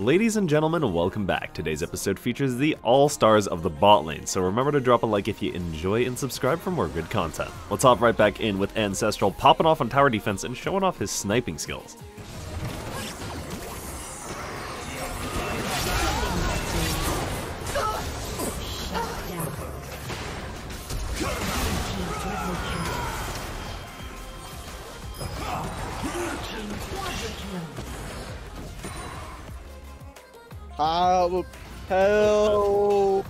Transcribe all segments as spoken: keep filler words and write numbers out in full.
Ladies and gentlemen, welcome back. Today's episode features the all-stars of the bot lane, so remember to drop a like if you enjoy and subscribe for more good content. Let's hop right back in with Ancestral popping off on tower defense and showing off his sniping skills. Help! Help!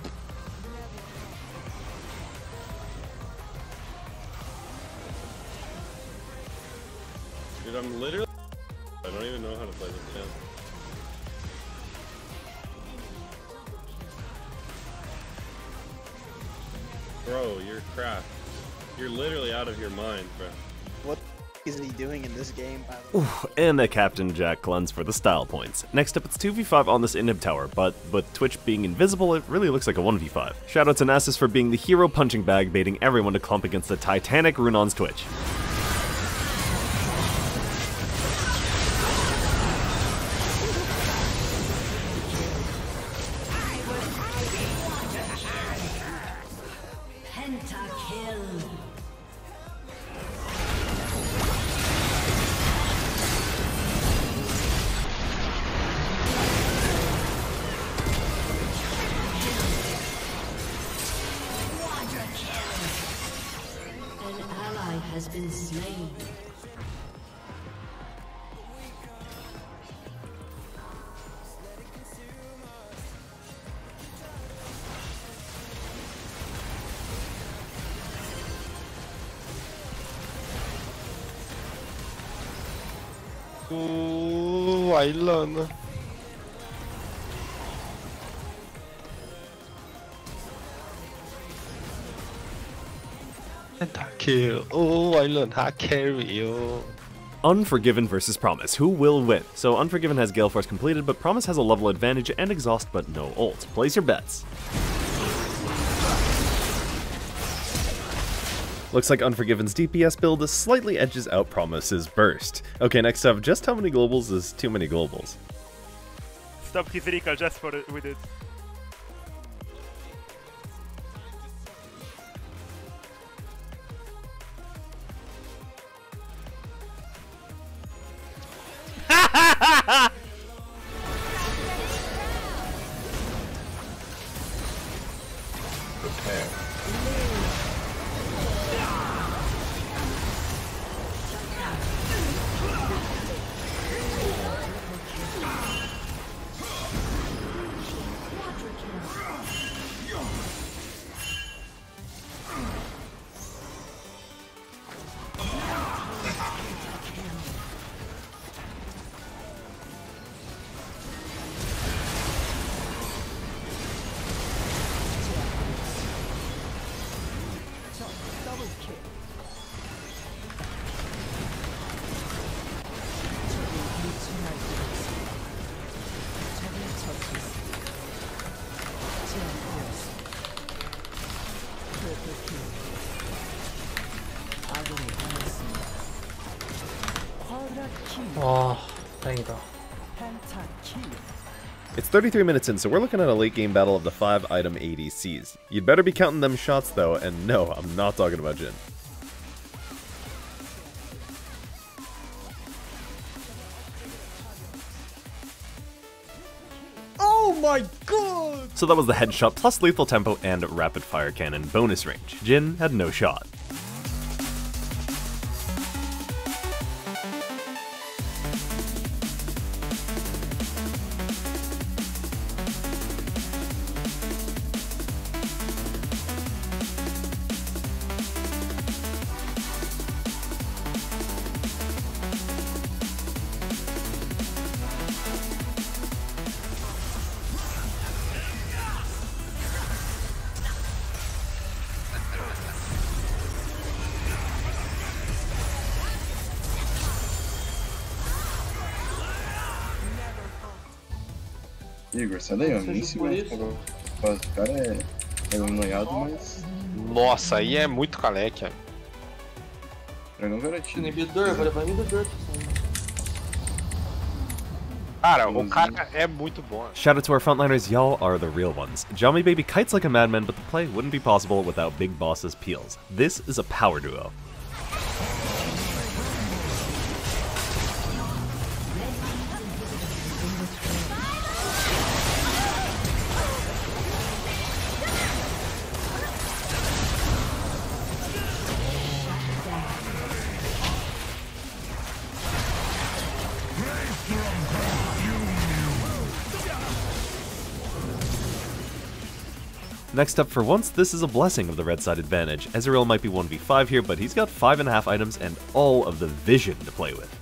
Dude, I'm literally... I don't even know how to play this game. Bro, you're crap. You're literally out of your mind, bro. What is he doing in this game? Ooh, and the Captain Jack cleanse for the style points. Next up, it's two v five on this inhib tower, but with Twitch being invisible, it really looks like a one v five. Shoutouts to Nasus for being the hero punching bag, baiting everyone to clump against the Titanic Runon's Twitch. Has been slain. Ooh, Wailana. Kill. Oh, I learned how to carry you. Unforgiven versus Promise. Who will win? So Unforgiven has Gale Force completed, but Promise has a level advantage and exhaust but no ult. Place your bets. Looks like Unforgiven's D P S build slightly edges out Promise's burst. Okay, next up, just how many globals is too many globals? Stop his recall just for it, with it. Prepare. 와, 다행이다. It's thirty-three minutes in, so we're looking at a late game battle of the five item A D Cs. You'd better be counting them shots though, and no, I'm not talking about Jhin. Oh my god! So that was the headshot plus lethal tempo and rapid fire cannon bonus range. Jhin had no shot. Igor, sai daí, ó. Nem se mexe. O cara é, é um noiado, mas. Nossa, aí é muito caleque. Dragão garantido. Inibidor, vai levar inibidor. Cara, o cara é muito bom. Shout out to our frontliners, y'all are the real ones. Jami Baby kites like a madman, but the play wouldn't be possible without Big Boss's peels. This is a power duo. Next up, for once, this is a blessing of the red side advantage. Ezreal might be one v five here, but he's got five and a half items and all of the vision to play with.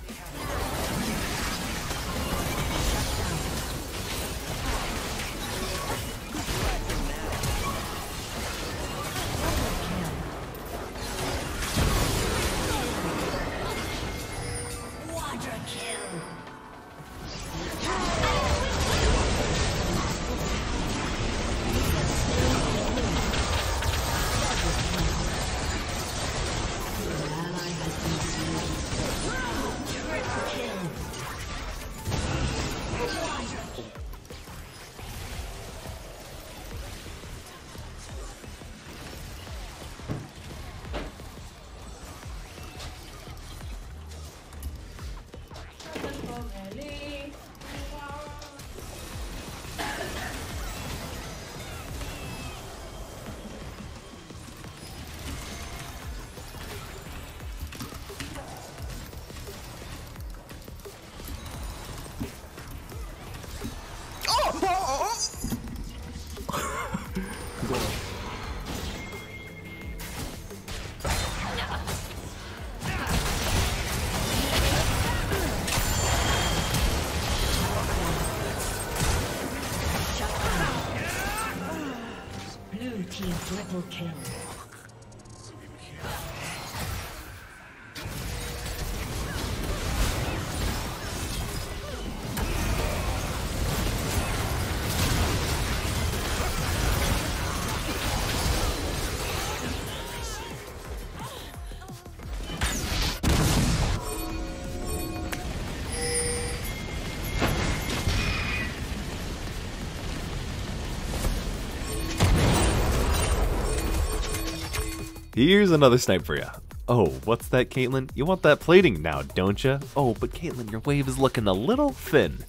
Team triple kill. Here's another snipe for ya. Oh, what's that, Caitlyn? You want that plating now, don't ya? Oh, but Caitlyn, your wave is looking a little thin.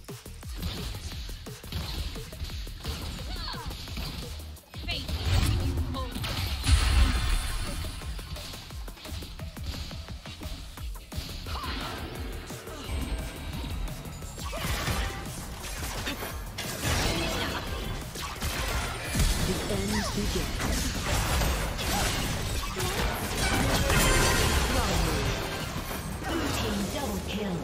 The end begins. Double kill.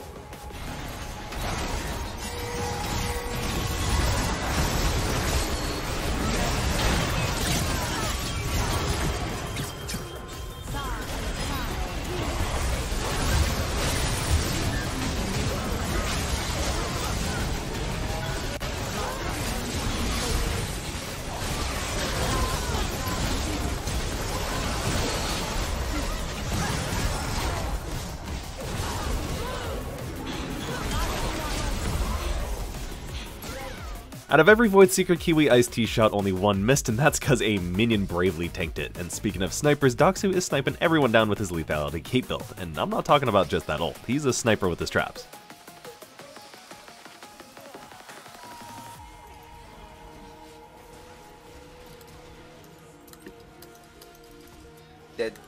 Out of every Void Seeker Kiwi Ice Tea shot, only one missed, and that's cause a minion bravely tanked it. And speaking of snipers, Doxu is sniping everyone down with his lethality cape build, and I'm not talking about just that ult, he's a sniper with his traps. Dead.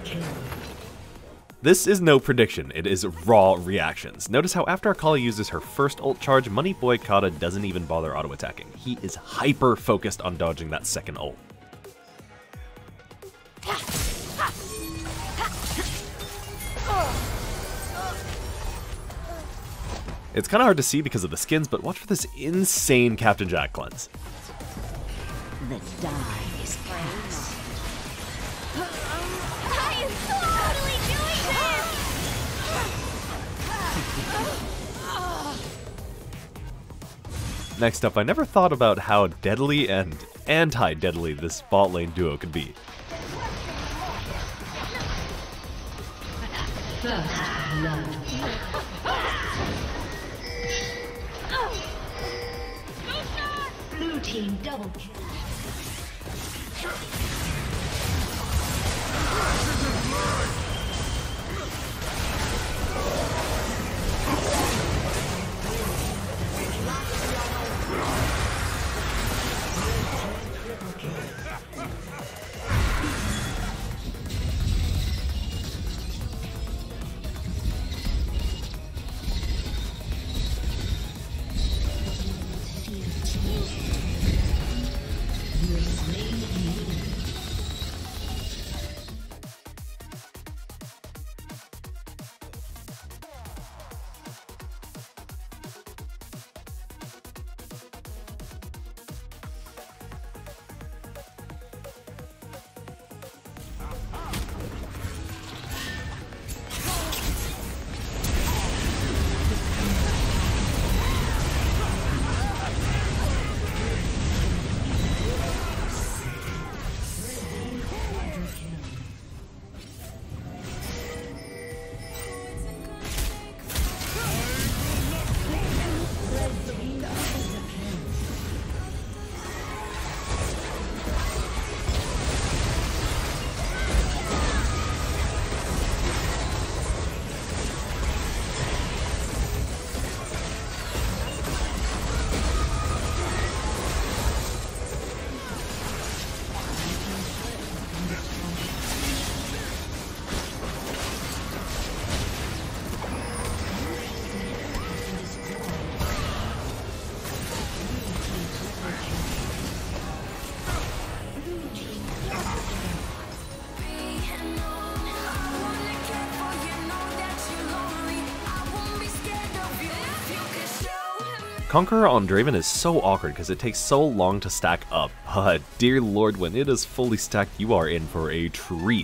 kill. This is no prediction, it is raw reactions. Notice how after Akali uses her first ult charge, Money Boy Kata doesn't even bother auto-attacking. He is hyper-focused on dodging that second ult. It's kind of hard to see because of the skins, but watch for this insane Captain Jack cleanse. The die is cast. I am totally doing this! Next up, I never thought about how deadly and anti-deadly this bot lane duo could be. First blood. Blue team double kill. Conqueror on Draven is so awkward because it takes so long to stack up, but dear lord, when it is fully stacked, you are in for a treat.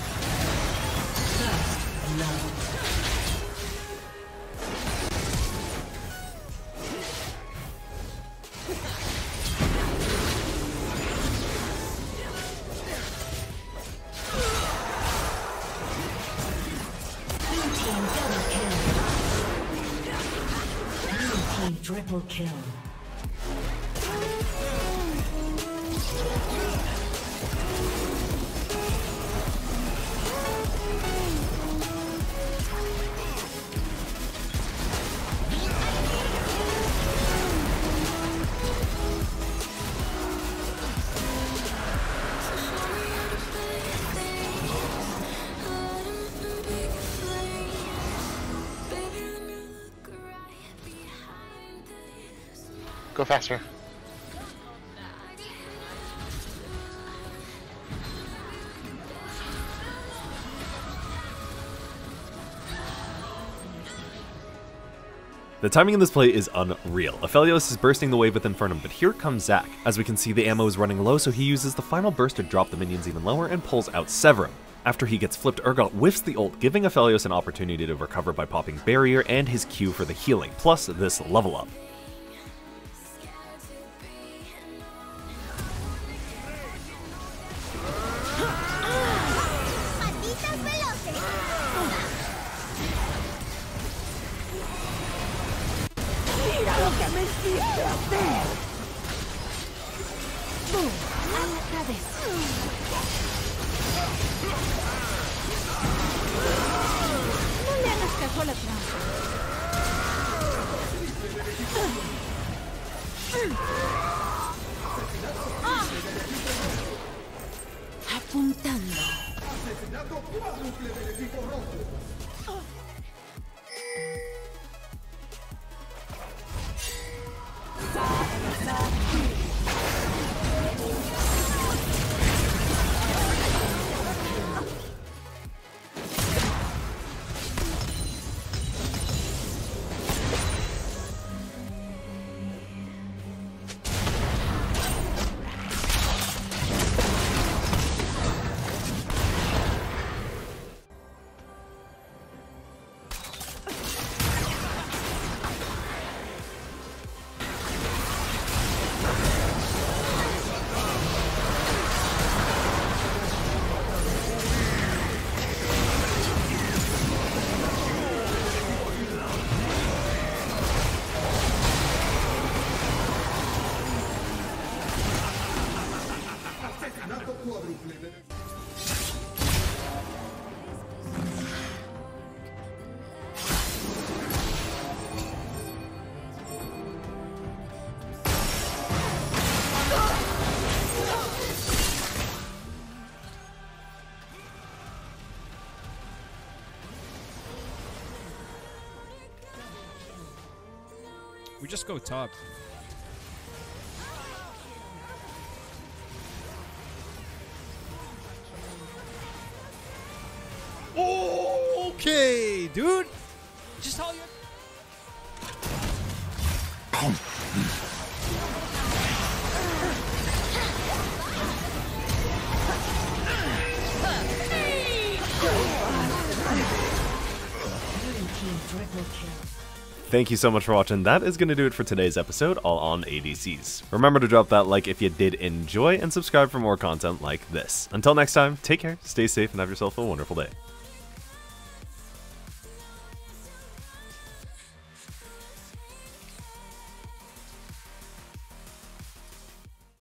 Triple kill. Go faster. The timing in this play is unreal. Aphelios is bursting the wave with Infernum, but here comes Zac. As we can see, the ammo is running low, so he uses the final burst to drop the minions even lower and pulls out Severum. After he gets flipped, Urgot whiffs the ult, giving Aphelios an opportunity to recover by popping Barrier and his Q for the healing, plus this level up. Apuntando. We just go top. Okay, dude. Just hold your. Thank you so much for watching. That is going to do it for today's episode, all on A D Cs. Remember to drop that like if you did enjoy, and subscribe for more content like this. Until next time, take care, stay safe, and have yourself a wonderful day.